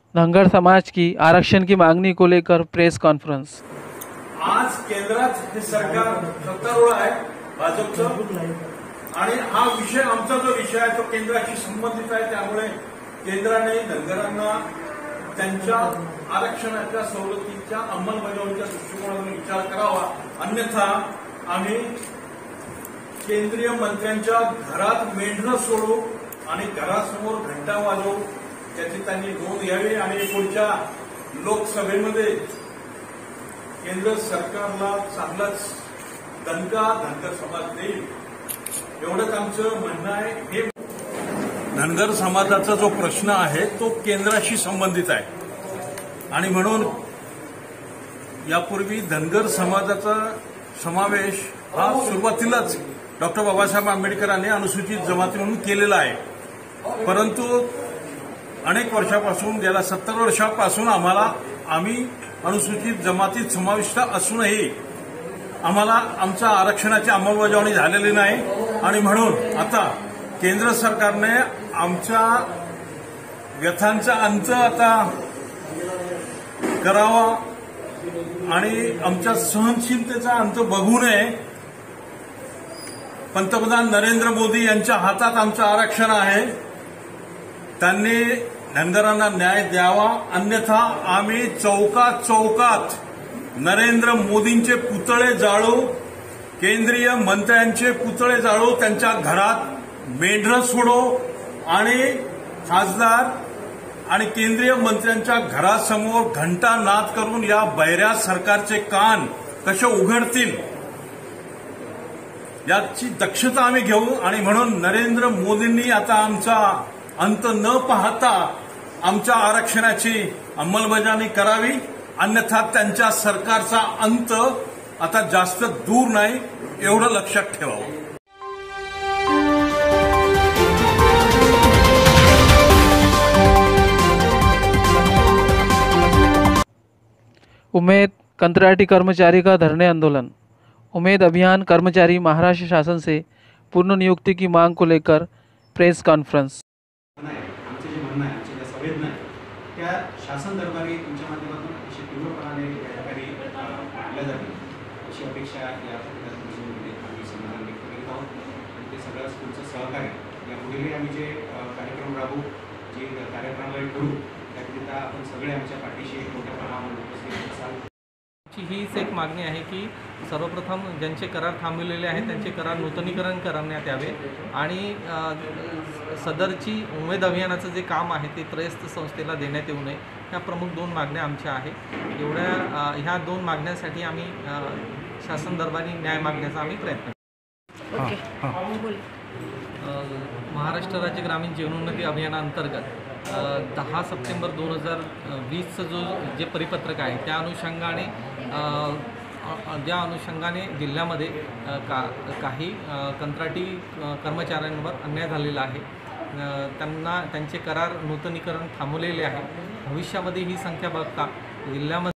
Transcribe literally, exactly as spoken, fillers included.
धनगर समाज की आरक्षण की मांगनी को लेकर प्रेस कॉन्फ्रेंस। आज केंद्रात हे सरकार सत्तारूढ आहे भाजपचं, आणि हा विषय आमचा जो विषय आहे तो केंद्राशी संबंधित आहे। त्यामुळे केंद्राने धनगरांना त्यांच्या आरक्षणाच्या सवलतीच्या अंमलबजावणीच्या दृष्टिकोनातून विचार करावा, अन्यथा आम्ही केंद्रीय मंत्र्यांच्या घरात मेंढरं सोडू आणि घरासमोर घंटा वाजवू, त्याची त्यांनी नोंद घ्यावी आणि पुढच्या लोकसभेमध्ये केंद्र सरकारला चांगलाच दणका धनगर समाज देईल, एवढंच आमचं म्हणणं आहे। हे धनगर समाजाचा जो प्रश्न आहे तो केंद्राशी संबंधित आहे आणि म्हणून यापूर्वी धनगर समाजाचा समावेश हा सुरुवातीलाच डॉक्टर बाबासाहेब आंबेडकरांनी अनुसूचित जमाती म्हणून केलेला आहे, परंतु अनेक वर्षापासून गेल्या सत्तर वर्षापासून आम्हाला आम्ही अनुसूचित जमातीत समाविष्ट असूनही आम्हाला आमच्या आरक्षणाची अंमलबजावणी झालेली नाही आणि म्हणून आता केंद्र सरकारने आमच्या व्यथांचा अंत आता करावा आणि आमच्या सहनशीलतेचा अंत बघू नये। पंतप्रधान नरेंद्र मोदी यांच्या हातात आमचं आरक्षण आहे, त्यांनी धनगरांना न्याय द्यावा, अन्यथा आम्ही चौकात चौकात नरेंद्र मोदींचे पुतळे जाळू, केंद्रीय मंत्र्यांचे पुतळे जाळू, त्यांच्या घरात मेंढरं सोडू आणि खासदार आणि केंद्रीय मंत्र्यांच्या घरासमोर घंटा नाद करून या बहिऱ्या सरकारचे कान कसे उघडतील याची दक्षता आम्ही घेऊ। आणि म्हणून नरेंद्र मोदींनी आता आमचा अंत न पाहता आमच्या आरक्षणाची अंमलबजावणी करावी, अन्यथा त्यांच्या सरकारचा अंत आता जास्त दूर नाही, एवढं लक्षात ठेवावं। उम्मेद कंत्राटी कर्मचारी का धरने आंदोलन। उम्मेद अभियान कर्मचारी महाराष्ट्र शासन से पूर्ण नियुक्ति की मांग को लेकर प्रेस कॉन्फ्रेंस। आमचे जे म्हणणं आहे, आमच्या ज्या संवेदना आहे त्या शासन दरबारी तुमच्या माध्यमातून अशी तीव्रपणाने या ठिकाणी मांडल्या जातील अशी अपेक्षा या परिषदेमध्ये आम्ही समाधान व्यक्त करीत आहोत। आणि ते सगळं तुमचं सहकार्य यापुढेही आम्ही जे कार्यक्रम राबवू, जे कार्यक्रमाला करू, त्याकरिता आपण सगळे आमच्या पाठीशी मोठ्या प्रमाणावर उपस्थित असाल। हीच एक मागणी आहे की सर्वप्रथम ज्यांचे करार थांबवलेले आहेत त्यांचे करार नूतनीकरण करण्यात यावे आणि सदरची उमेद अभियानाचं जे काम आहे ते त्रयस्थ संस्थेला देण्यात येऊ नये, ह्या प्रमुख दोन मागण्या आमच्या आहेत। एवढ्या ह्या दोन मागण्यासाठी आम्ही शासन दरबारी न्याय मागण्याचा आम्ही प्रयत्न करतो। महाराष्ट्र राज्य ग्रामीण जीवनोन्नती अभियानाअंतर्गत दहा सप्टेंबर दोन हजार वीसचं जो जे परिपत्रक आहे त्या अनुषंगाने ज्या अनुषंगाने जिल्ह्यामध्ये का काही कंत्राटी कर्मचाऱ्यांवर अन्याय झालेला आहे, त्यांना त्यांचे करार नूतनीकरण थांबवलेले आहे। भविष्यामध्ये ही संख्या बघता जिल्ह्यामध्ये